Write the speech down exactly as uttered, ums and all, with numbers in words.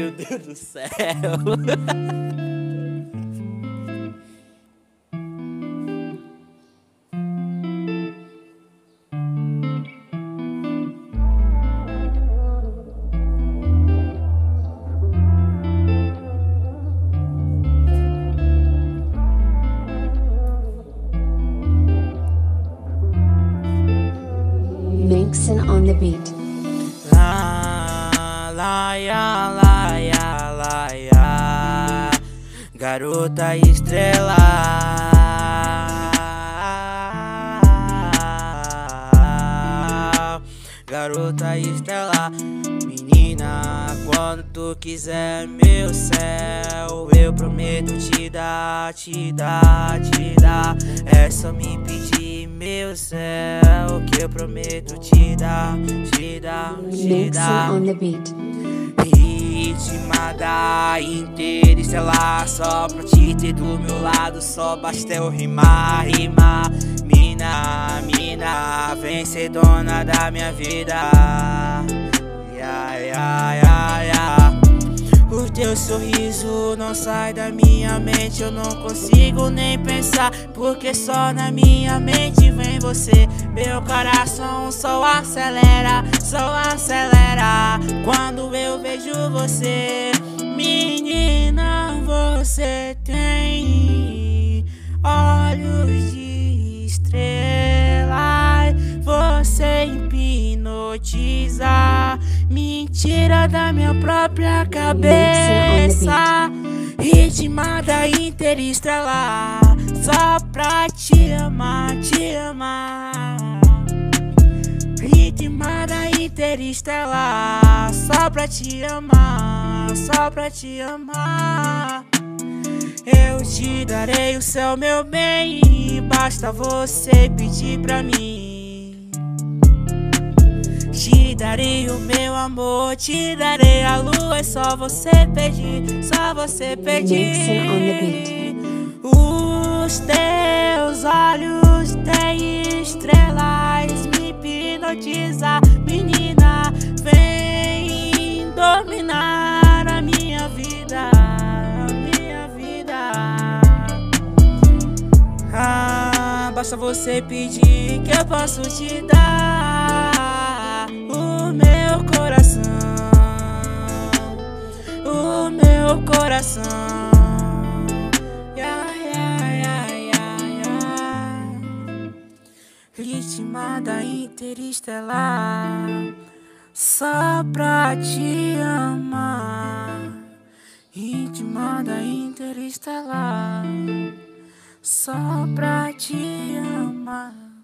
Meu Deus do céu. Mixin on the beat. La, la, ya, la, ya, la, ya. Garota estrela. Garota estrela. Menina, quando tu quiser meu céu, eu prometo te dar, te dar, te dar. É só me pedir meu céu, que eu prometo te dar, te dar, te Mixin dar. on the beat. Ritmada inteira estelar, só pra te ter do meu lado, só basta eu rimar, rimar. Mina, mina, vencedora da minha vida. Ya, ya, ya, ya. O teu sorriso não sai da minha mente, eu não consigo nem pensar, porque só na minha mente vem você. Meu coração só acelera, só acelera quando eu vejo você. Menina, você tem olhos de estrela, você hipnotiza, me tira da minha própria cabeça. Ritmada interestelar, só pra te amar, te amar. Ritmada interestelar, só pra te amar, só pra te amar. Eu te darei o céu, meu bem, basta você pedir pra mim. Te darei o meu amor, te darei a lua, é só você pedir, só você Mixin on the pedir. Os teus olhos têm estrelas, me hipnotiza, menina, vem dominar a minha vida, a minha vida. Ah, basta você pedir que eu posso te dar o meu coração, o meu coração. Ya, ya, ya, ya, ya. Ritmada interestelar, só pra te amar. Ritmada interestelar, só pra te amar.